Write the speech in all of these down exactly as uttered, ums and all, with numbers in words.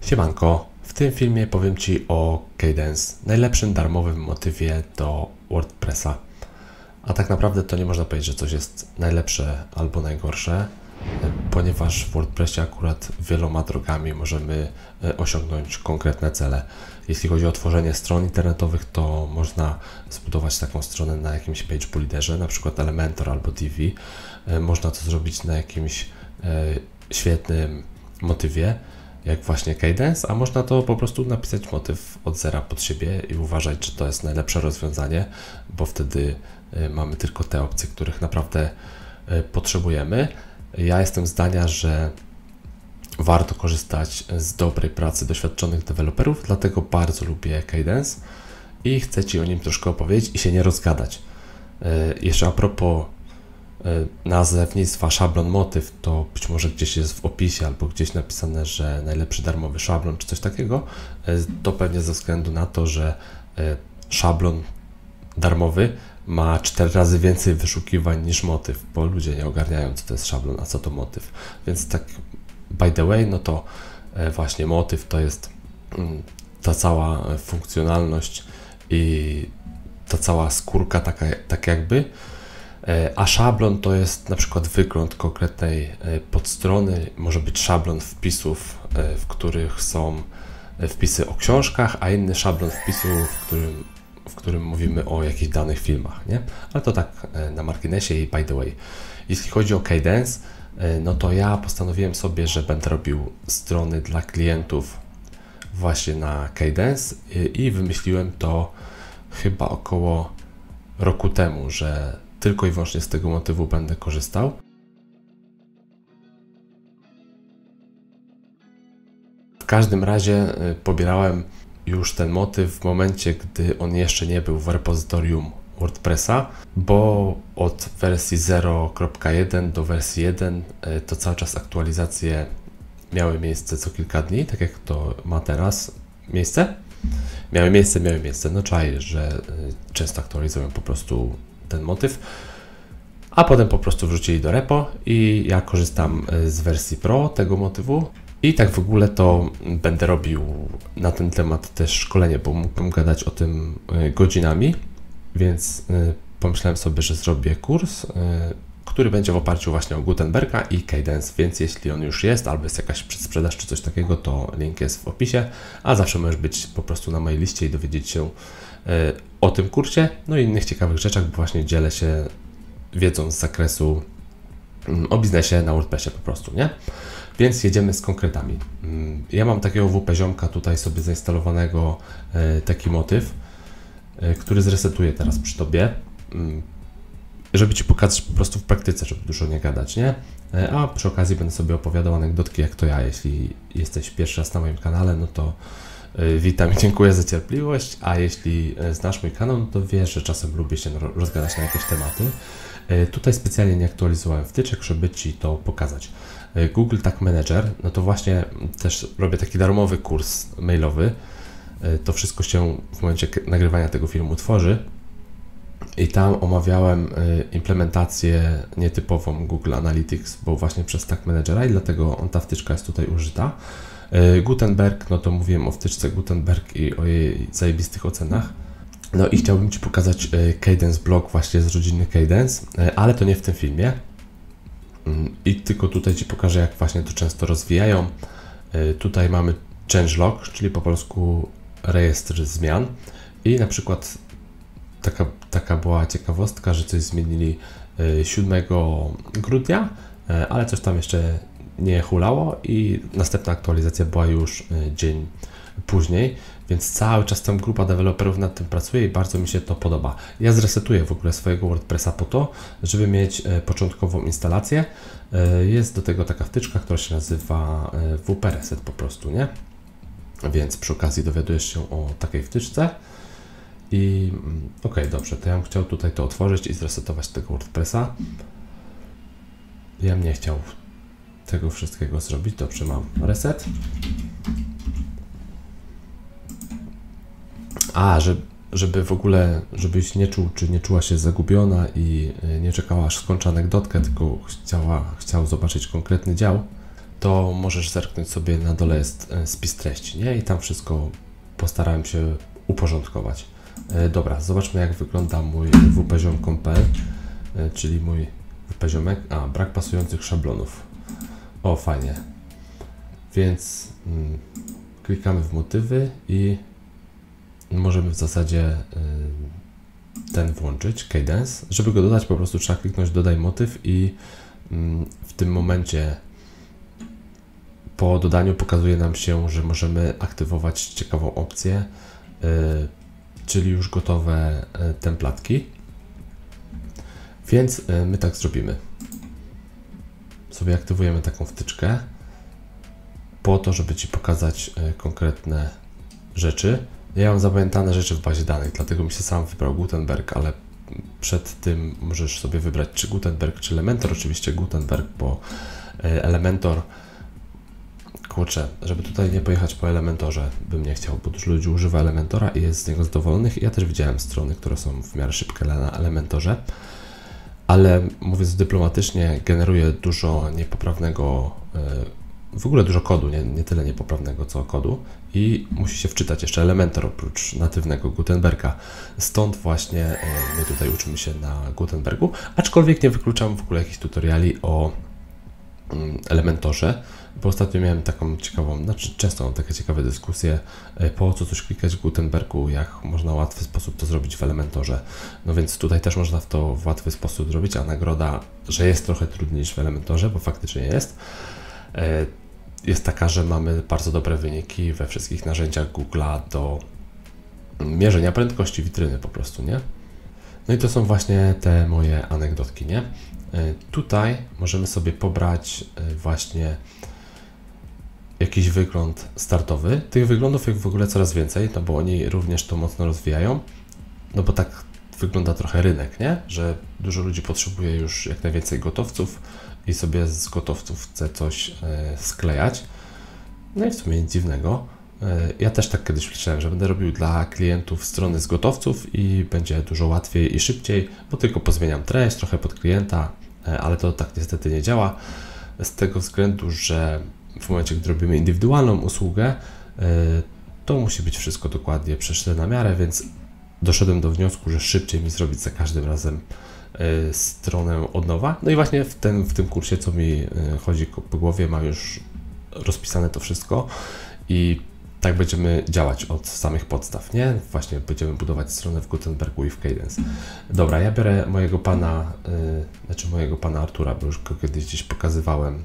Siemanko, w tym filmie powiem Ci o Kadence, najlepszym darmowym motywie do WordPressa. A tak naprawdę to nie można powiedzieć, że coś jest najlepsze albo najgorsze, ponieważ w WordPressie akurat wieloma drogami możemy osiągnąć konkretne cele. Jeśli chodzi o tworzenie stron internetowych, to można zbudować taką stronę na jakimś page builderze, na przykład Elementor albo Divi. Można to zrobić na jakimś świetnym motywie, jak właśnie Kadence, a można to po prostu napisać motyw od zera pod siebie i uważać, że to jest najlepsze rozwiązanie, bo wtedy mamy tylko te opcje, których naprawdę potrzebujemy. Ja jestem zdania, że warto korzystać z dobrej pracy doświadczonych deweloperów, dlatego bardzo lubię Kadence i chcę Ci o nim troszkę opowiedzieć i się nie rozgadać. Jeszcze a propos nazewnictwa szablon motyw, to być może gdzieś jest w opisie albo gdzieś napisane, że najlepszy darmowy szablon czy coś takiego. To pewnie ze względu na to, że szablon darmowy ma cztery razy więcej wyszukiwań niż motyw, bo ludzie nie ogarniają, co to jest szablon, a co to motyw. Więc tak by the way, no to właśnie motyw to jest ta cała funkcjonalność i ta cała skórka taka, tak jakby, a szablon to jest na przykład wygląd konkretnej podstrony, może być szablon wpisów, w których są wpisy o książkach, a inny szablon wpisu, w którym, w którym mówimy o jakichś danych filmach, nie? Ale to tak na marginesie i by the way. Jeśli chodzi o Kadence, no to ja postanowiłem sobie, że będę robił strony dla klientów właśnie na Kadence i wymyśliłem to chyba około roku temu, że tylko i wyłącznie z tego motywu będę korzystał. W każdym razie pobierałem już ten motyw w momencie, gdy on jeszcze nie był w repozytorium WordPressa, bo od wersji zero kropka jeden do wersji jeden to cały czas aktualizacje miały miejsce co kilka dni, tak jak to ma teraz miejsce. Miały miejsce, miały miejsce. No czaję, że często aktualizują po prostu ten motyw, a potem po prostu wrzucili do repo i ja korzystam z wersji Pro tego motywu i tak w ogóle to będę robił na ten temat też szkolenie, bo mógłbym gadać o tym godzinami, więc pomyślałem sobie, że zrobię kurs, który będzie w oparciu właśnie o Gutenberga i Kadence, więc jeśli on już jest, albo jest jakaś przedsprzedaż czy coś takiego, to link jest w opisie, a zawsze możesz być po prostu na mojej liście i dowiedzieć się o tym kursie, no i innych ciekawych rzeczach, bo właśnie dzielę się wiedzą z zakresu o biznesie na WordPressie po prostu, nie? Więc jedziemy z konkretami. Ja mam takiego W P ziomka tutaj sobie zainstalowanego, taki motyw, który zresetuję teraz przy Tobie, żeby Ci pokazać po prostu w praktyce, żeby dużo nie gadać, nie? A przy okazji będę sobie opowiadał anegdotki jak to ja. Jeśli jesteś pierwszy raz na moim kanale, no to witam i dziękuję za cierpliwość, a jeśli znasz mój kanał, no to wiesz, że czasem lubię się rozgadać na jakieś tematy. Tutaj specjalnie nie aktualizowałem wtyczek, żeby Ci to pokazać. Google Tag Manager, no to właśnie też robię taki darmowy kurs mailowy. To wszystko się w momencie nagrywania tego filmu tworzy i tam omawiałem implementację nietypową Google Analytics, bo właśnie przez Tag Managera i dlatego on, ta wtyczka jest tutaj użyta. Gutenberg, no to mówiłem o wtyczce Gutenberg i o jej zajebistych ocenach. No i chciałbym Ci pokazać Kadence blog właśnie z rodziny Kadence, ale to nie w tym filmie. I tylko tutaj Ci pokażę, jak właśnie to często rozwijają. Tutaj mamy changelog, czyli po polsku rejestr zmian i na przykład taka, taka była ciekawostka, że coś zmienili siódmego grudnia, ale coś tam jeszcze nie hulało i następna aktualizacja była już dzień później, więc cały czas tam grupa deweloperów nad tym pracuje i bardzo mi się to podoba. Ja zresetuję w ogóle swojego WordPressa po to, żeby mieć początkową instalację. Jest do tego taka wtyczka, która się nazywa W P Reset po prostu, nie? Więc przy okazji dowiadujesz się o takiej wtyczce i ok, dobrze, to ja bym chciał tutaj to otworzyć i zresetować tego WordPressa. Ja bym nie chciał tego wszystkiego zrobić. Dobrze, mam reset. A, że, żeby w ogóle, żebyś nie czuł, czy nie czuła się zagubiona i nie czekała, aż skończę anegdotkę, tylko chciała, chciał zobaczyć konkretny dział, to możesz zerknąć sobie, na dole jest spis treści, nie? I tam wszystko postarałem się uporządkować. Dobra, zobaczmy, jak wygląda mój wpaziom kropka com kropka p l, czyli mój wpaziomek. A, brak pasujących szablonów. O, fajnie. Więc mm, klikamy w motywy i możemy w zasadzie y, ten włączyć, Cadence. Żeby go dodać, po prostu trzeba kliknąć dodaj motyw i y, w tym momencie po dodaniu pokazuje nam się, że możemy aktywować ciekawą opcję, y, czyli już gotowe y, templatki. Więc y, my tak zrobimy. Sobie aktywujemy taką wtyczkę po to, żeby Ci pokazać y, konkretne rzeczy. Ja mam zapamiętane rzeczy w bazie danych, dlatego mi się sam wybrał Gutenberg, ale przed tym możesz sobie wybrać czy Gutenberg, czy Elementor. Oczywiście Gutenberg, bo y, Elementor, kurczę, żeby tutaj nie pojechać po Elementorze, bym nie chciał, bo dużo ludzi używa Elementora i jest z niego zadowolonych. Ja też widziałem strony, które są w miarę szybkie na Elementorze, ale mówiąc dyplomatycznie, generuje dużo niepoprawnego, w ogóle dużo kodu, nie, nie tyle niepoprawnego, co kodu i musi się wczytać jeszcze Elementor oprócz natywnego Gutenberga. Stąd właśnie my tutaj uczymy się na Gutenbergu, aczkolwiek nie wykluczam w ogóle jakichś tutoriali o Elementorze, bo ostatnio miałem taką ciekawą, znaczy często mam takie ciekawe dyskusje, po co coś klikać w Gutenbergu, jak można w łatwy sposób to zrobić w Elementorze. No więc tutaj też można to w łatwy sposób zrobić, a nagroda, że jest trochę trudniej niż w Elementorze, bo faktycznie jest, jest taka, że mamy bardzo dobre wyniki we wszystkich narzędziach Google'a do mierzenia prędkości witryny po prostu, nie? No i to są właśnie te moje anegdotki, nie? Tutaj możemy sobie pobrać właśnie jakiś wygląd startowy. Tych wyglądów jest w ogóle coraz więcej, no bo oni również to mocno rozwijają, no bo tak wygląda trochę rynek, nie? Że dużo ludzi potrzebuje już jak najwięcej gotowców i sobie z gotowców chce coś e, sklejać. No i w sumie nic dziwnego. E, ja też tak kiedyś myślałem, że będę robił dla klientów strony z gotowców i będzie dużo łatwiej i szybciej, bo tylko pozmieniam treść, trochę pod klienta, e, ale to tak niestety nie działa. Z tego względu, że w momencie, gdy robimy indywidualną usługę, to musi być wszystko dokładnie przeszyte na miarę, więc doszedłem do wniosku, że szybciej mi zrobić za każdym razem stronę od nowa. No i właśnie w, ten, w tym kursie, co mi chodzi po głowie, mam już rozpisane to wszystko i tak będziemy działać od samych podstaw, nie? Właśnie będziemy budować stronę w Gutenbergu i w Cadence. Dobra, ja biorę mojego pana, znaczy mojego pana Artura, bo już go kiedyś gdzieś pokazywałem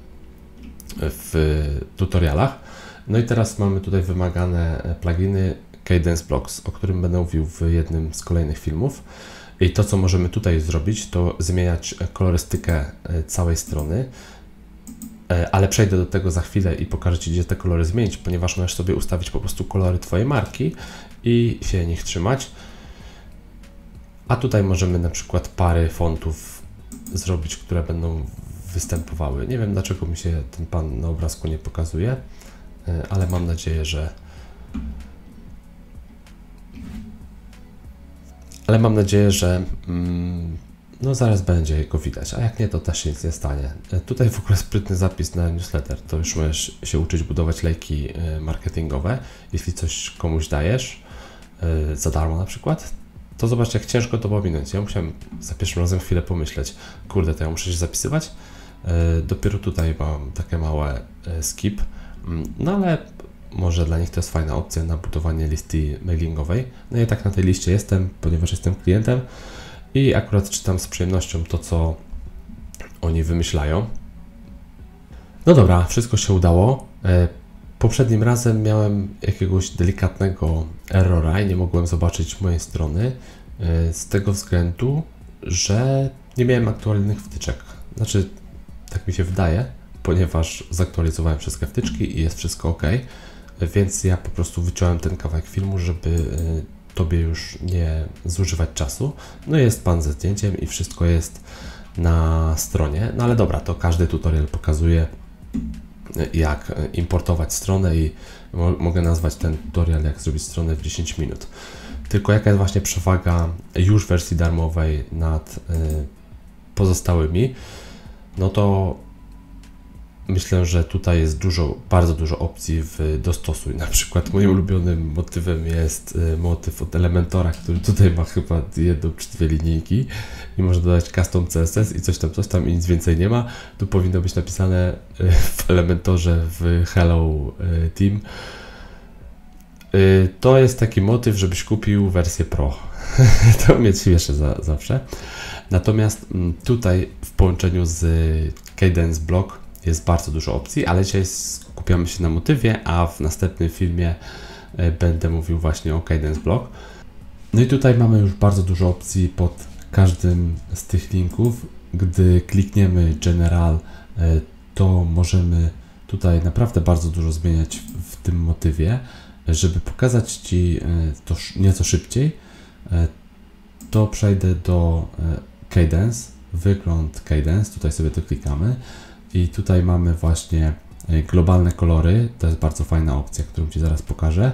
w tutorialach. No i teraz mamy tutaj wymagane pluginy Cadence Blocks, o którym będę mówił w jednym z kolejnych filmów. I to, co możemy tutaj zrobić, to zmieniać kolorystykę całej strony, ale przejdę do tego za chwilę i pokażę Ci, gdzie te kolory zmienić, ponieważ możesz sobie ustawić po prostu kolory Twojej marki i się nich trzymać. A tutaj możemy na przykład pary fontów zrobić, które będą występowały. Nie wiem, dlaczego mi się ten pan na obrazku nie pokazuje, ale mam nadzieję, że ale mam nadzieję, że mm, no zaraz będzie go widać, a jak nie, to też się nic nie stanie. Tutaj w ogóle sprytny zapis na newsletter, to już możesz się uczyć budować lejki marketingowe. Jeśli coś komuś dajesz za darmo na przykład, to zobacz, jak ciężko to pominąć. Ja musiałem za pierwszym razem chwilę pomyśleć, kurde, to ja muszę się zapisywać. Dopiero tutaj mam takie małe skip, no ale może dla nich to jest fajna opcja na budowanie listy mailingowej. No i tak na tej liście jestem, ponieważ jestem klientem i akurat czytam z przyjemnością to, co oni wymyślają. No dobra, wszystko się udało. Poprzednim razem miałem jakiegoś delikatnego errora i nie mogłem zobaczyć mojej strony z tego względu, że nie miałem aktualnych wtyczek. Znaczy, tak mi się wydaje, ponieważ zaktualizowałem wszystkie wtyczki i jest wszystko ok, więc ja po prostu wyciąłem ten kawałek filmu, żeby Tobie już nie zużywać czasu. No jest pan ze zdjęciem i wszystko jest na stronie, no ale dobra, to każdy tutorial pokazuje, jak importować stronę i mo mogę nazwać ten tutorial, jak zrobić stronę w dziesięć minut. Tylko jaka jest właśnie przewaga już wersji darmowej nad y, pozostałymi, no to myślę, że tutaj jest dużo, bardzo dużo opcji w dostosuj. Na przykład moim ulubionym motywem jest motyw od Elementora, który tutaj ma chyba jedną czy dwie linijki i można dodać custom C S S i coś tam, coś tam i nic więcej nie ma. Tu powinno być napisane w Elementorze w Hello Team. To jest taki motyw, żebyś kupił wersję Pro. To mnie śmieszy za, zawsze. Natomiast tutaj w połączeniu z Cadence Block jest bardzo dużo opcji, ale dzisiaj skupiamy się na motywie, a w następnym filmie będę mówił właśnie o Cadence Block. No i tutaj mamy już bardzo dużo opcji pod każdym z tych linków. Gdy klikniemy General, to możemy tutaj naprawdę bardzo dużo zmieniać w tym motywie. Żeby pokazać Ci to nieco szybciej, to przejdę do Cadence, wygląd Cadence, tutaj sobie to klikamy i tutaj mamy właśnie globalne kolory, to jest bardzo fajna opcja, którą Ci zaraz pokażę.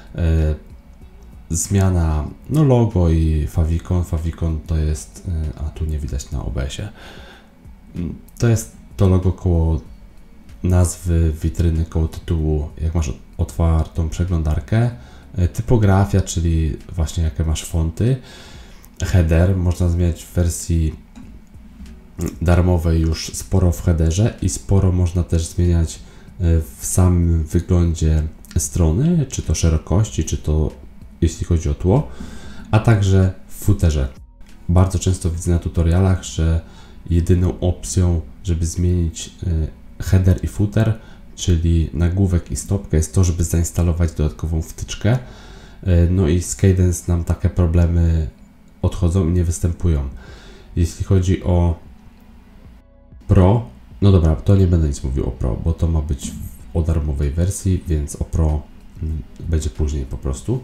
Zmiana no logo i favicon, favicon to jest, a tu nie widać na O B S-ie, to jest to logo koło nazwy witryny, koło tytułu, jak masz otwartą przeglądarkę, typografia, czyli właśnie jakie masz fonty, header, można zmieniać w wersji darmowej już sporo w headerze i sporo można też zmieniać w samym wyglądzie strony, czy to szerokości, czy to jeśli chodzi o tło, a także w footerze. Bardzo często widzę na tutorialach, że jedyną opcją, żeby zmienić header i footer, czyli nagłówek i stopkę, jest to, żeby zainstalować dodatkową wtyczkę. No i z Cadence nam takie problemy odchodzą i nie występują. Jeśli chodzi o Pro, no dobra, to nie będę nic mówił o Pro, bo to ma być o darmowej wersji, więc o Pro będzie później po prostu.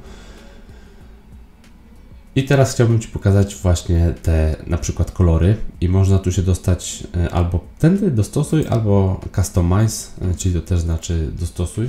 I teraz chciałbym Ci pokazać właśnie te na przykład kolory i można tu się dostać albo tędy dostosuj, albo customize, czyli to też znaczy dostosuj.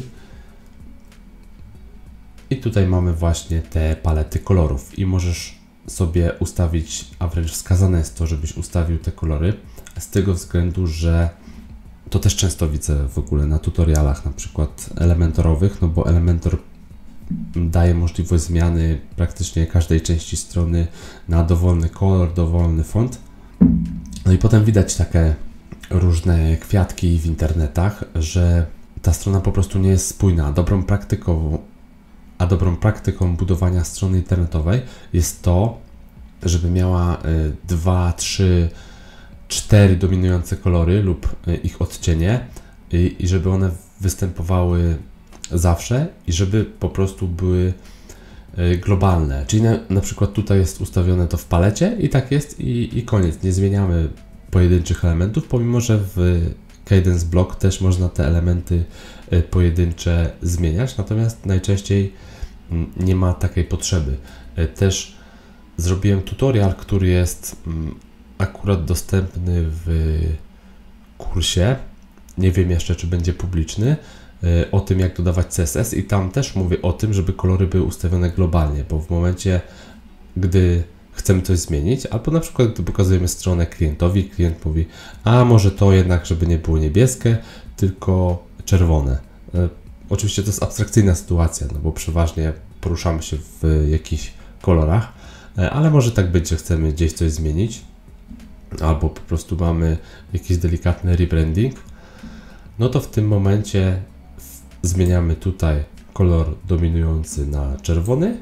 I tutaj mamy właśnie te palety kolorów i możesz sobie ustawić, a wręcz wskazane jest to, żebyś ustawił te kolory z tego względu, że to też często widzę w ogóle na tutorialach na przykład elementorowych, no bo Elementor daje możliwość zmiany praktycznie każdej części strony na dowolny kolor, dowolny font. No i potem widać takie różne kwiatki w internetach, że ta strona po prostu nie jest spójna. Dobrą praktyką, a dobrą praktyką budowania strony internetowej jest to, żeby miała dwa, trzy, cztery dominujące kolory lub ich odcienie i, i żeby one występowały zawsze i żeby po prostu były globalne. Czyli na, na przykład tutaj jest ustawione to w palecie i tak jest i, i koniec. Nie zmieniamy pojedynczych elementów, pomimo że w Cadence Block też można te elementy pojedyncze zmieniać, natomiast najczęściej nie ma takiej potrzeby. Też zrobiłem tutorial, który jest akurat dostępny w kursie. Nie wiem jeszcze, czy będzie publiczny, o tym, jak dodawać C S S i tam też mówię o tym, żeby kolory były ustawione globalnie, bo w momencie, gdy chcemy coś zmienić, albo na przykład, gdy pokazujemy stronę klientowi, klient mówi, a może to jednak, żeby nie było niebieskie, tylko czerwone. E, oczywiście to jest abstrakcyjna sytuacja, no bo przeważnie poruszamy się w jakichś kolorach, e, ale może tak być, że chcemy gdzieś coś zmienić, albo po prostu mamy jakiś delikatny rebranding, no to w tym momencie zmieniamy tutaj kolor dominujący na czerwony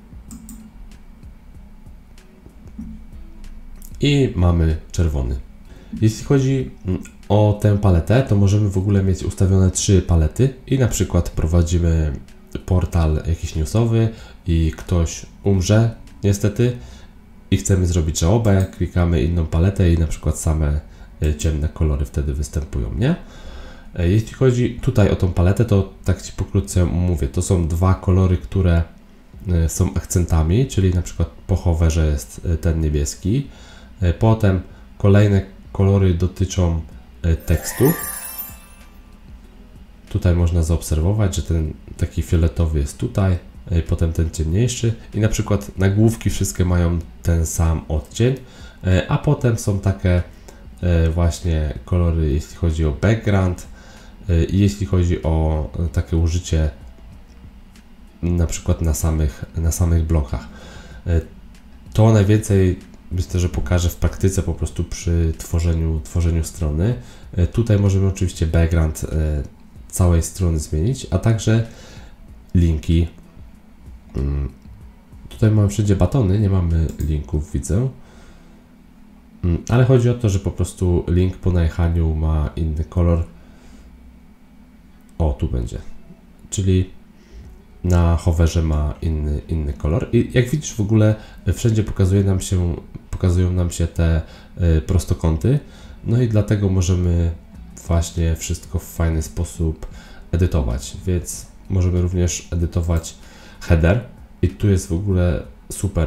i mamy czerwony. Jeśli chodzi o tę paletę, to możemy w ogóle mieć ustawione trzy palety i na przykład prowadzimy portal jakiś newsowy i ktoś umrze niestety i chcemy zrobić żałobę, klikamy inną paletę i na przykład same ciemne kolory wtedy występują, nie? Jeśli chodzi tutaj o tą paletę, to tak Ci pokrótce mówię, to są dwa kolory, które są akcentami, czyli na przykład po hoverze jest ten niebieski. Potem kolejne kolory dotyczą tekstu. Tutaj można zaobserwować, że ten taki fioletowy jest tutaj, potem ten ciemniejszy i na przykład nagłówki wszystkie mają ten sam odcień, a potem są takie właśnie kolory, jeśli chodzi o background, I jeśli chodzi o takie użycie na przykład na samych, na samych blokach, to najwięcej myślę, że pokażę w praktyce po prostu przy tworzeniu, tworzeniu strony. Tutaj możemy oczywiście background całej strony zmienić, a także linki. Tutaj mamy wszędzie batony, nie mamy linków, widzę. Ale chodzi o to, że po prostu link po najechaniu ma inny kolor. O, tu będzie. Czyli na hoverze ma inny, inny kolor. I jak widzisz, w ogóle wszędzie pokazuje nam się, pokazują nam się te y, prostokąty. No i dlatego możemy właśnie wszystko w fajny sposób edytować. Więc możemy również edytować header. I tu jest w ogóle super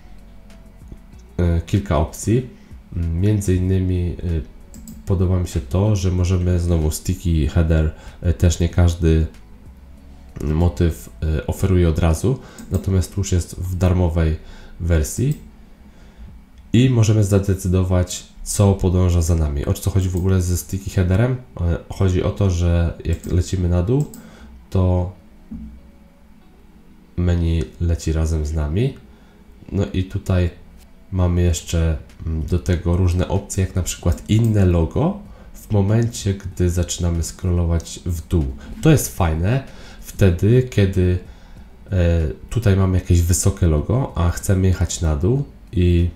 y, kilka opcji. Między innymi y, podoba mi się to, że możemy znowu sticky header, y, też nie każdy motyw y, oferuje od razu, natomiast już jest w darmowej wersji i możemy zadecydować, co podąża za nami. O co chodzi w ogóle ze sticky headerem? Y, chodzi o to, że jak lecimy na dół, to menu leci razem z nami. No i tutaj mamy jeszcze do tego różne opcje, jak na przykład inne logo w momencie, gdy zaczynamy scrollować w dół. To jest fajne wtedy, kiedy e, tutaj mamy jakieś wysokie logo, a chcemy jechać na dół i,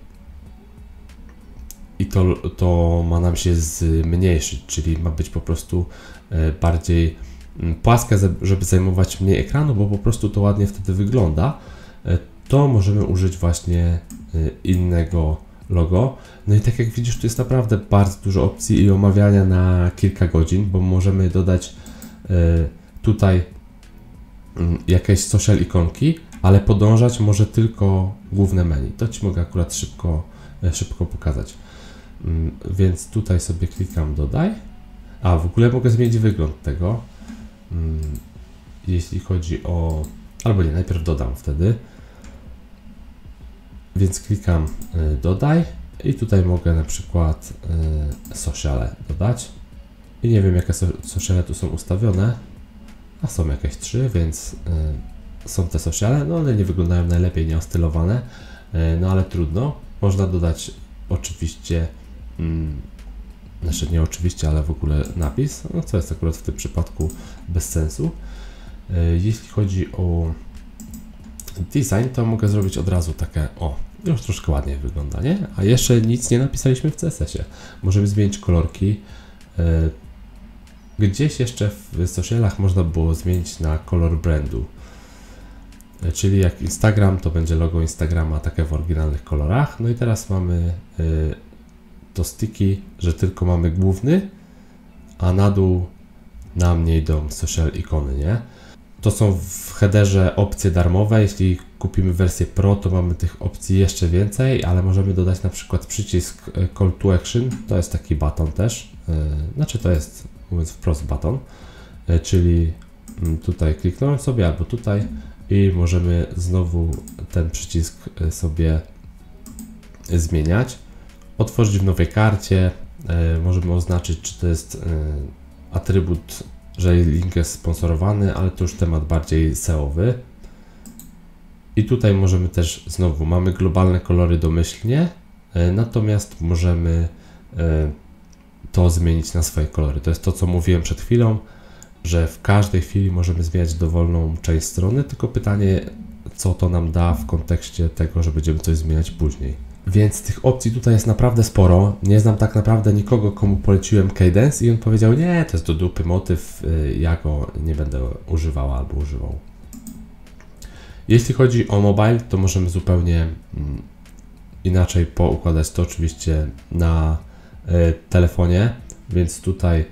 i to, to ma nam się zmniejszyć, czyli ma być po prostu e, bardziej płaskie, żeby zajmować mniej ekranu, bo po prostu to ładnie wtedy wygląda. E, to możemy użyć właśnie innego logo. No i tak jak widzisz, tu jest naprawdę bardzo dużo opcji i omawiania na kilka godzin, bo możemy dodać y, tutaj y, jakieś social ikonki, ale podążać może tylko główne menu. To Ci mogę akurat szybko, y, szybko pokazać. Y, więc tutaj sobie klikam dodaj. A w ogóle mogę zmienić wygląd tego. Y, jeśli chodzi o... albo nie, najpierw dodam wtedy. Więc klikam y, dodaj i tutaj mogę na przykład y, sociale dodać. I nie wiem, jakie so, sociale tu są ustawione, a są jakieś trzy, więc y, są te sociale, no one nie wyglądają najlepiej, nie ostylowane, y, no ale trudno. Można dodać oczywiście, y, znaczy nie oczywiście, ale w ogóle napis, no co jest akurat w tym przypadku bez sensu. Y, jeśli chodzi o design, to mogę zrobić od razu takie, o, już troszkę ładniej wygląda, nie? A jeszcze nic nie napisaliśmy w C S S ie. Możemy zmienić kolorki. Gdzieś jeszcze w socialach można było zmienić na kolor brandu. Czyli jak Instagram, to będzie logo Instagrama takie w oryginalnych kolorach. No i teraz mamy to sticky, że tylko mamy główny, a na dół nam nie idą social ikony, nie? To są w headerze opcje darmowe. Jeśli kupimy wersję Pro, to mamy tych opcji jeszcze więcej, ale możemy dodać na przykład przycisk Call to Action. To jest taki baton też. Znaczy to jest, mówiąc wprost, baton. Czyli tutaj kliknąłem sobie albo tutaj i możemy znowu ten przycisk sobie zmieniać. Otworzyć w nowej karcie. Możemy oznaczyć, czy to jest atrybut, że link jest sponsorowany, ale to już temat bardziej S E O-wy. I tutaj możemy też znowu, mamy globalne kolory domyślnie, natomiast możemy to zmienić na swoje kolory. To jest to, co mówiłem przed chwilą, że w każdej chwili możemy zmieniać dowolną część strony, tylko pytanie, co to nam da w kontekście tego, że będziemy coś zmieniać później. Więc tych opcji tutaj jest naprawdę sporo. Nie znam tak naprawdę nikogo, komu poleciłem Kadence i on powiedział, nie, to jest do dupy motyw, ja go nie będę używał albo używał. Jeśli chodzi o mobile, to możemy zupełnie inaczej poukładać to oczywiście na telefonie, więc tutaj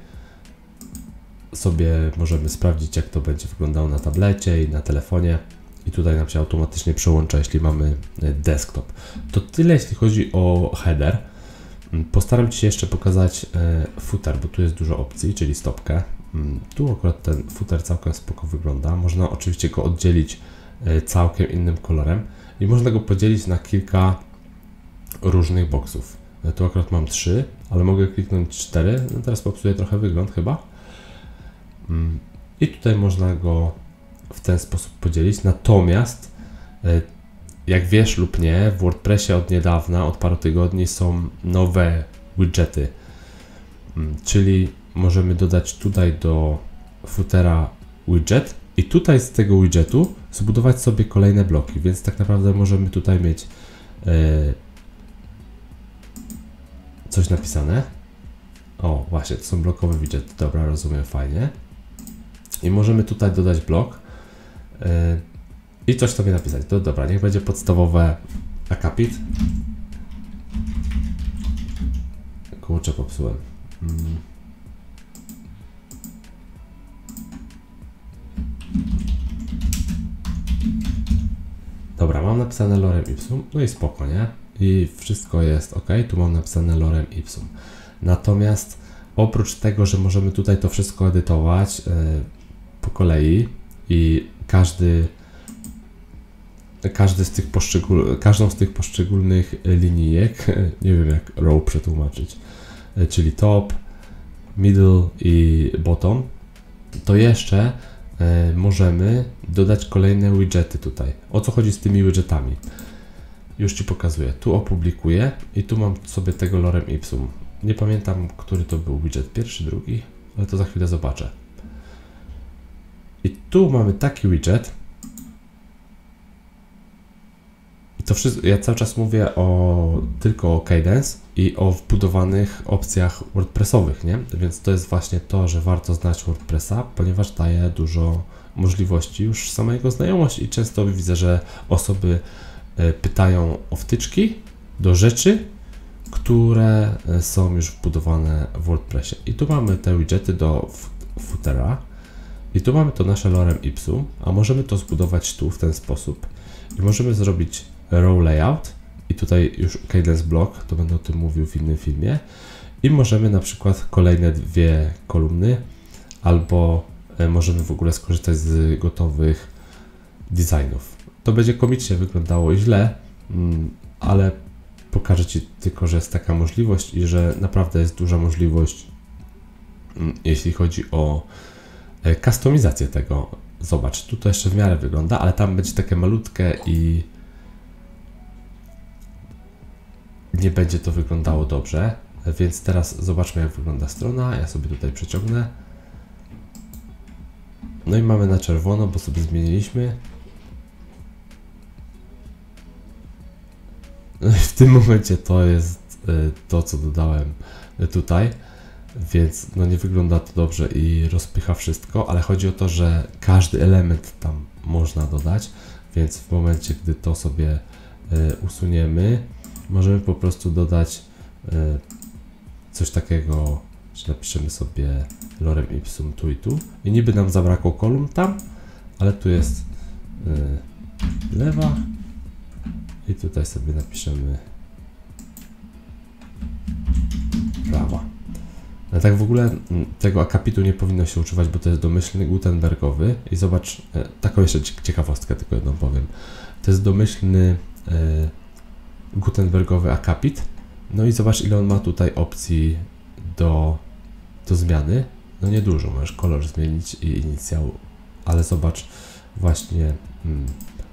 sobie możemy sprawdzić, jak to będzie wyglądało na tablecie i na telefonie. I tutaj nam się automatycznie przełącza, jeśli mamy desktop. To tyle, jeśli chodzi o header. Postaram Ci się jeszcze pokazać footer, bo tu jest dużo opcji, czyli stopkę. Tu akurat ten footer całkiem spoko wygląda. Można oczywiście go oddzielić całkiem innym kolorem i można go podzielić na kilka różnych boksów. Tu akurat mam trzy, ale mogę kliknąć cztery. No teraz popsuję trochę wygląd chyba. I tutaj można go w ten sposób podzielić. Natomiast jak wiesz lub nie, w WordPressie od niedawna, od paru tygodni są nowe widgety, czyli możemy dodać tutaj do footera widget i tutaj z tego widgetu zbudować sobie kolejne bloki, więc tak naprawdę możemy tutaj mieć e, coś napisane. O, właśnie, to są blokowe widgety, dobra, rozumiem, fajnie. I możemy tutaj dodać blok e, i coś sobie napisać. To dobra, niech będzie podstawowe akapit. Kurczę, popsułem. Hmm. Dobra, mam napisane lorem ipsum, no i spoko, nie? I wszystko jest ok, tu mam napisane lorem ipsum. Natomiast oprócz tego, że możemy tutaj to wszystko edytować yy, po kolei i każdy każdy z tych poszczegól, każdą z tych poszczególnych linijek, nie wiem jak row przetłumaczyć, yy, czyli top, middle i bottom, to jeszcze y, możemy dodać kolejne widgety tutaj. O co chodzi z tymi widgetami? Już Ci pokazuję. Tu opublikuję i tu mam sobie tego lorem ipsum. Nie pamiętam, który to był widget, pierwszy, drugi, ale to za chwilę zobaczę. I tu mamy taki widget. I to wszystko, ja cały czas mówię o, tylko o Kadence i o wbudowanych opcjach WordPressowych, nie? Więc to jest właśnie to, że warto znać WordPressa, ponieważ daje dużo możliwości już sama jego znajomość i często widzę, że osoby pytają o wtyczki do rzeczy, które są już wbudowane w WordPressie. I tu mamy te widgety do footera i tu mamy to nasze lorem ipsum, a możemy to zbudować tu w ten sposób i możemy zrobić row layout i tutaj już Kadence block, to będę o tym mówił w innym filmie i możemy na przykład kolejne dwie kolumny albo możemy w ogóle skorzystać z gotowych designów. To będzie komicznie wyglądało źle, ale pokażę Ci tylko, że jest taka możliwość i że naprawdę jest duża możliwość, jeśli chodzi o kustomizację tego. Zobacz, tu to jeszcze w miarę wygląda, ale tam będzie takie malutkie i nie będzie to wyglądało dobrze, więc teraz zobaczmy, jak wygląda strona. Ja sobie tutaj przeciągnę. No i mamy na czerwono, bo sobie zmieniliśmy. No i w tym momencie to jest to, co dodałem tutaj, więc no nie wygląda to dobrze i rozpycha wszystko, ale chodzi o to, że każdy element tam można dodać, więc w momencie, gdy to sobie usuniemy, możemy po prostu dodać coś takiego, że napiszemy sobie lorem ipsum tu i tu i niby nam zabrakło kolumn tam, ale tu jest lewa i tutaj sobie napiszemy prawa. Ale tak w ogóle tego akapitu nie powinno się używać, bo to jest domyślny gutenbergowy i zobacz, taką jeszcze ciekawostkę tylko jedną powiem. To jest domyślny gutenbergowy akapit. No i zobacz, ile on ma tutaj opcji do, do zmiany. No niedużo, możesz kolor zmienić i inicjał, ale zobacz właśnie hmm,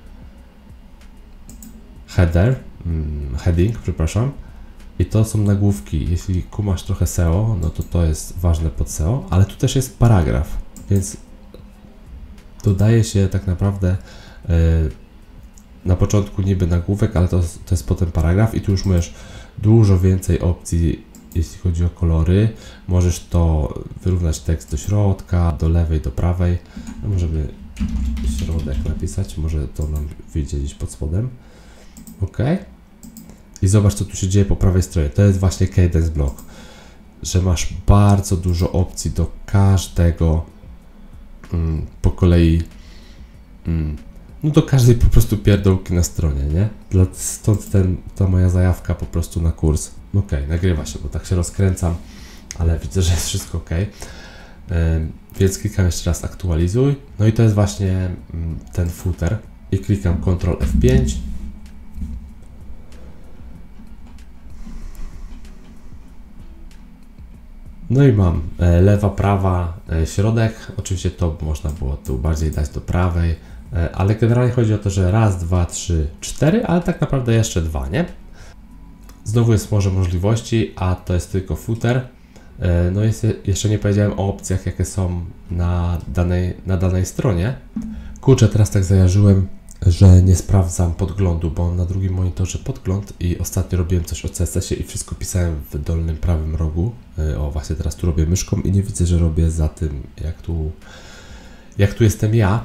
header, hmm, heading, przepraszam. I to są nagłówki. Jeśli kumasz trochę S E O, no to to jest ważne pod S E O, ale tu też jest paragraf, więc dodaje się tak naprawdę yy, na początku niby nagłówek, ale to, to jest potem paragraf i tu już możesz dużo więcej opcji, jeśli chodzi o kolory. Możesz to wyrównać tekst do środka, do lewej, do prawej. No możemy środek napisać, może to nam wyjdzie gdzieś pod spodem. OK. I zobacz, co tu się dzieje po prawej stronie. To jest właśnie Kadence block, że masz bardzo dużo opcji do każdego mm, po kolei, mm, no do każdej po prostu pierdółki na stronie, nie? Dla, stąd ten, ta moja zajawka po prostu na kurs. OK, nagrywa się, bo tak się rozkręcam, ale widzę, że jest wszystko OK. Yy, więc klikam jeszcze raz aktualizuj. No i to jest właśnie mm, ten footer i klikam kontrol F pięć. No i mam e, lewa, prawa, e, środek. Oczywiście to można było tu bardziej dać do prawej, e, ale generalnie chodzi o to, że raz, dwa, trzy, cztery, ale tak naprawdę jeszcze dwa, nie? Znowu jest morze możliwości, a to jest tylko footer. E, no jest, jeszcze nie powiedziałem o opcjach, jakie są na danej, na danej stronie. Kurczę, teraz tak zajarzyłem, że nie sprawdzam podglądu, bo mam na drugim monitorze podgląd i ostatnio robiłem coś o C S S ie i wszystko pisałem w dolnym prawym rogu. O, właśnie teraz tu robię myszką i nie widzę, że robię za tym, jak tu, jak tu jestem ja.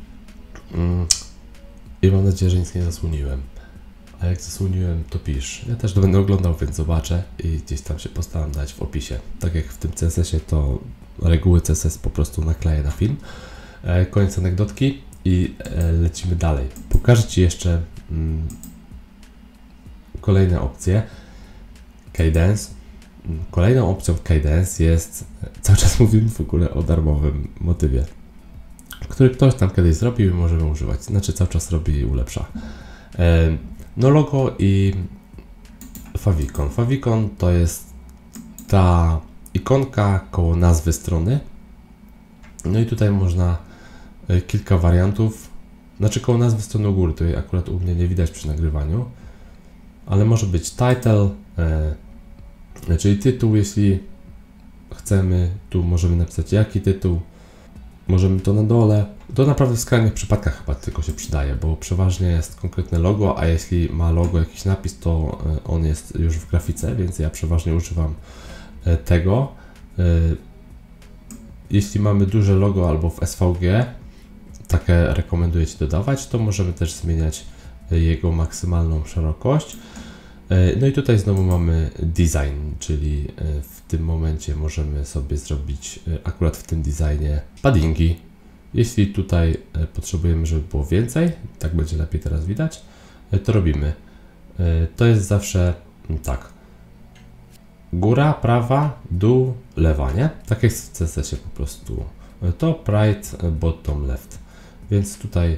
I mam nadzieję, że nic nie zasłoniłem. A jak zasłoniłem, to pisz. Ja też to będę oglądał, więc zobaczę i gdzieś tam się postaram dać w opisie. Tak jak w tym C S S ie, to reguły C S S po prostu nakleję na film. Koniec anegdotki. I e, lecimy dalej. Pokażę Ci jeszcze mm, kolejne opcje. Cadence. Kolejną opcją w Cadence jest, cały czas mówimy w ogóle o darmowym motywie, który ktoś tam kiedyś zrobił i możemy używać. Znaczy cały czas robi i ulepsza. E, no logo i favicon. Favicon to jest ta ikonka koło nazwy strony. No i tutaj można kilka wariantów, znaczy koło nazwy strony u góry, to akurat u mnie nie widać przy nagrywaniu, ale może być title, e, czyli tytuł, jeśli chcemy, tu możemy napisać jaki tytuł, możemy to na dole, to naprawdę w skrajnych przypadkach chyba tylko się przydaje, bo przeważnie jest konkretne logo, a jeśli ma logo jakiś napis, to on jest już w grafice, więc ja przeważnie używam tego. E, jeśli mamy duże logo albo w S V G, takie rekomenduję Ci dodawać, to możemy też zmieniać jego maksymalną szerokość. No i tutaj znowu mamy design, czyli w tym momencie możemy sobie zrobić akurat w tym designie paddingi. Jeśli tutaj potrzebujemy, żeby było więcej, tak będzie lepiej teraz widać, to robimy. To jest zawsze tak. Góra, prawa, dół, lewa, nie? Tak jest w C S S ie po prostu. Top, right, bottom, left. Więc tutaj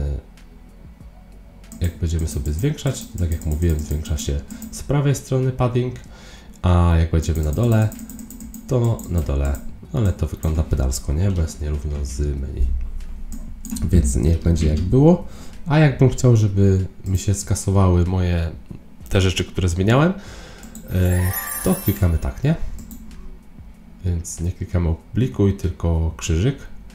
jak będziemy sobie zwiększać, to tak jak mówiłem, zwiększa się z prawej strony padding, a jak będziemy na dole, to na dole, ale to wygląda pedalsko, nie? Bo jest nierówno z menu. Więc niech będzie jak było. A jakbym chciał, żeby mi się skasowały moje te rzeczy, które zmieniałem, to klikamy tak, nie? Więc nie klikamy opublikuj, tylko krzyżyk.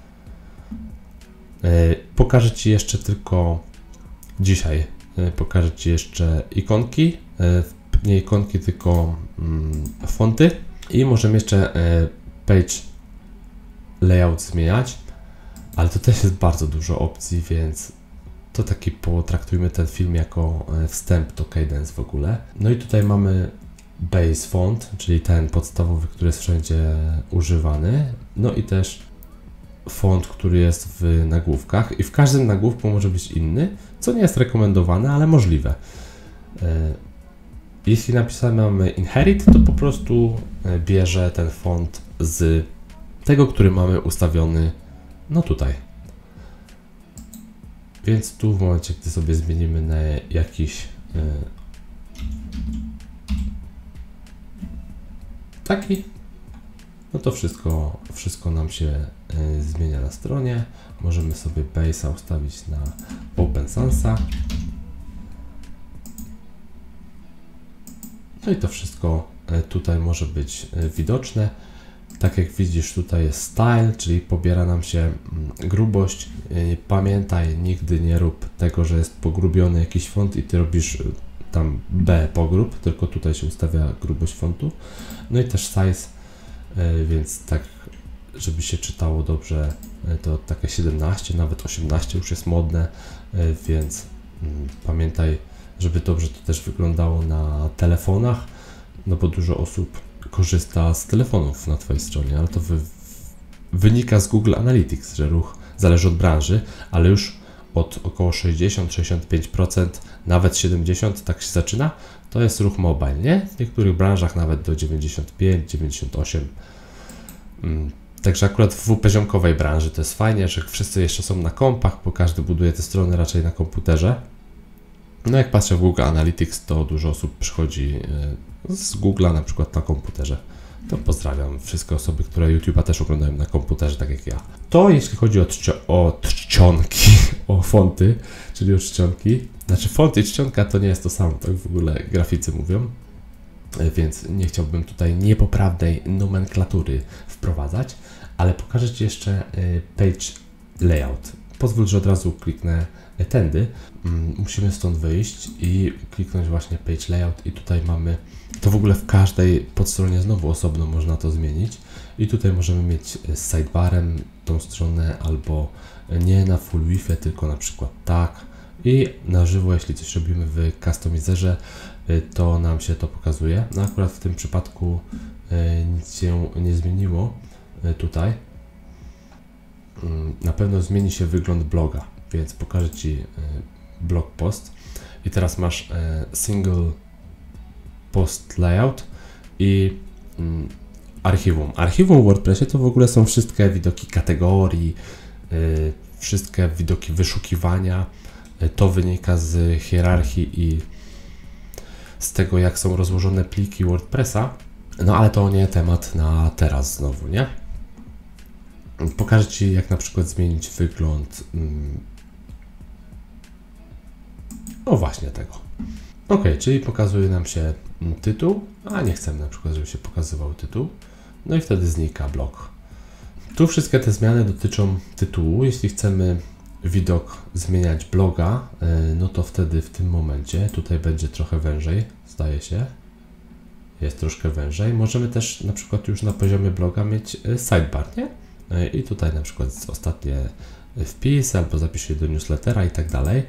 Pokażę Ci jeszcze tylko dzisiaj, pokażę Ci jeszcze ikonki, nie ikonki, tylko fonty i możemy jeszcze page layout zmieniać, ale to też jest bardzo dużo opcji, więc to taki potraktujmy ten film jako wstęp do Cadence w ogóle. No i tutaj mamy base font, czyli ten podstawowy, który jest wszędzie używany, no i też font, który jest w nagłówkach i w każdym nagłówku może być inny, co nie jest rekomendowane, ale możliwe. Jeśli napisane mamy inherit, to po prostu bierze ten font z tego, który mamy ustawiony no tutaj. Więc tu w momencie, gdy sobie zmienimy na jakiś taki, no to wszystko, wszystko nam się y, zmienia na stronie. Możemy sobie base'a ustawić na Open Sansa. No i to wszystko y, tutaj może być y, widoczne. Tak jak widzisz, tutaj jest style, czyli pobiera nam się y, grubość. Y, pamiętaj, nigdy nie rób tego, że jest pogrubiony jakiś font i ty robisz y, tam B pogrób, tylko tutaj się ustawia grubość fontu. No i też size, więc tak, żeby się czytało dobrze, to takie siedemnaście, nawet osiemnaście już jest modne, więc pamiętaj, żeby dobrze to też wyglądało na telefonach, no bo dużo osób korzysta z telefonów na Twojej stronie, ale to wy, wynika z Google Analytics, że ruch zależy od branży, ale już od około sześćdziesiąt do sześćdziesięciu pięciu procent, nawet siedemdziesiąt procent, tak się zaczyna, to jest ruch mobile, nie? W niektórych branżach nawet do dziewięćdziesiąt pięć do dziewięćdziesięciu ośmiu procent. Także akurat w poziomkowej branży to jest fajnie, że wszyscy jeszcze są na kompach, bo każdy buduje te strony raczej na komputerze. No jak patrzę w Google Analytics, to dużo osób przychodzi z Google'a na przykład na komputerze. To pozdrawiam wszystkie osoby, które YouTube'a też oglądają na komputerze, tak jak ja. To jeśli chodzi o, czcio o czcionki, o fonty, czyli o czcionki. Znaczy fonty i czcionka to nie jest to samo, tak w ogóle graficy mówią. Więc nie chciałbym tutaj niepoprawnej nomenklatury wprowadzać, ale pokażę Ci jeszcze page layout. Pozwól, że od razu kliknę tędy. Musimy stąd wyjść i kliknąć właśnie page layout i tutaj mamy, to w ogóle w każdej podstronie znowu osobno można to zmienić i tutaj możemy mieć z sidebarem tą stronę albo nie na full Wi-Fi, tylko na przykład tak i na żywo, jeśli coś robimy w customizerze, to nam się to pokazuje. No akurat w tym przypadku nic się nie zmieniło tutaj. Na pewno zmieni się wygląd bloga, więc pokażę Ci blog post i teraz masz single post layout i archiwum. Archiwum w WordPressie to w ogóle są wszystkie widoki kategorii, wszystkie widoki wyszukiwania. To wynika z hierarchii i z tego, jak są rozłożone pliki WordPressa, no ale to nie temat na teraz znowu, nie? Pokażę Ci, jak na przykład zmienić wygląd no właśnie tego. Ok, czyli pokazuje nam się tytuł, a nie chcemy na przykład, żeby się pokazywał tytuł, no i wtedy znika blog. Tu wszystkie te zmiany dotyczą tytułu. Jeśli chcemy widok zmieniać bloga, no to wtedy w tym momencie tutaj będzie trochę wężej, zdaje się, jest troszkę wężej. Możemy też na przykład już na poziomie bloga mieć sidebar, nie? I tutaj na przykład ostatnie wpis albo zapisz się do newslettera i tak dalej.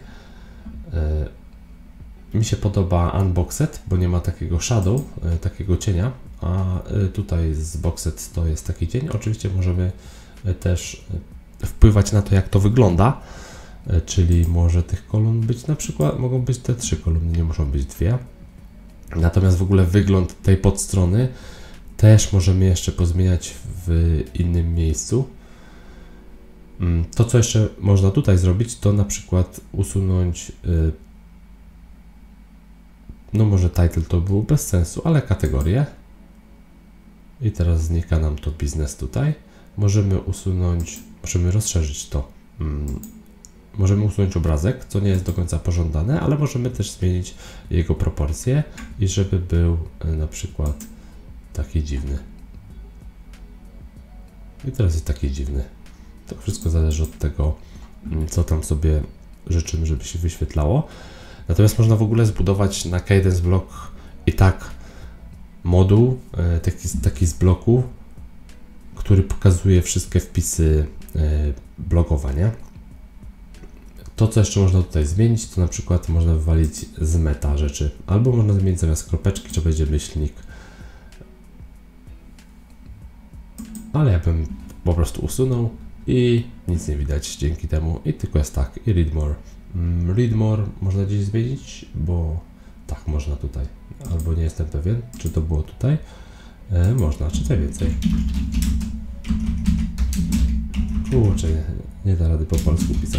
Mi się podoba unboxed, bo nie ma takiego shadow, takiego cienia, a tutaj z boxed to jest taki cień. Oczywiście możemy też wpływać na to, jak to wygląda, czyli może tych kolumn być na przykład, mogą być te trzy kolumny, nie muszą być dwie. Natomiast w ogóle wygląd tej podstrony też możemy jeszcze pozmieniać w innym miejscu. To, co jeszcze można tutaj zrobić, to na przykład usunąć, no może title to było bez sensu, ale kategorię. I teraz znika nam to biznes tutaj. Możemy usunąć, możemy rozszerzyć to. Możemy usunąć obrazek, co nie jest do końca pożądane, ale możemy też zmienić jego proporcje i żeby był na przykład taki dziwny. I teraz jest taki dziwny. To wszystko zależy od tego, co tam sobie życzymy, żeby się wyświetlało. Natomiast można w ogóle zbudować na Kadence Block i tak moduł, taki, taki z bloku, który pokazuje wszystkie wpisy blogowania. To, co jeszcze można tutaj zmienić, to na przykład można wywalić z meta rzeczy, albo można zmienić zamiast kropeczki, czy będzie myślnik. Ale ja bym po prostu usunął i nic nie widać dzięki temu i tylko jest tak i read more. Read more można gdzieś zmienić, bo tak można tutaj, albo nie jestem pewien, czy to było tutaj. E, można, czytaj więcej. Kurczę, nie, nie da rady po polsku pisać.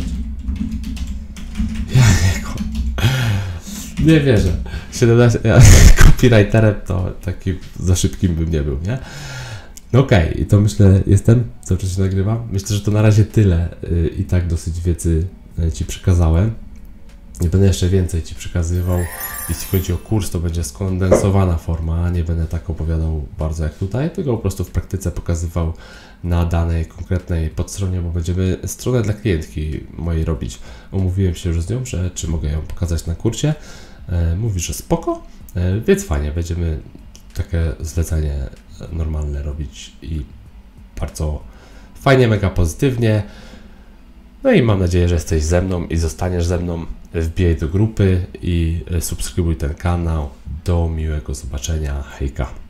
Ja nie, nie wierzę. siedemnaście, ja, copywriterem to taki za szybkim bym nie był, nie? No okej, okay, i to myślę, jestem, cały czas się nagrywam. Myślę, że to na razie tyle yy, i tak dosyć wiedzy yy, Ci przekazałem. Nie będę jeszcze więcej Ci przekazywał. Jeśli chodzi o kurs, to będzie skondensowana forma, nie będę tak opowiadał bardzo jak tutaj, tylko po prostu w praktyce pokazywał na danej konkretnej podstronie, bo będziemy stronę dla klientki mojej robić. Umówiłem się już z nią, że czy mogę ją pokazać na kursie. E, mówi, że spoko, e, więc fajnie, będziemy takie zlecenie normalne robić i bardzo fajnie, mega pozytywnie. No i mam nadzieję, że jesteś ze mną i zostaniesz ze mną. Wbijaj do grupy i subskrybuj ten kanał. Do miłego zobaczenia. Hejka.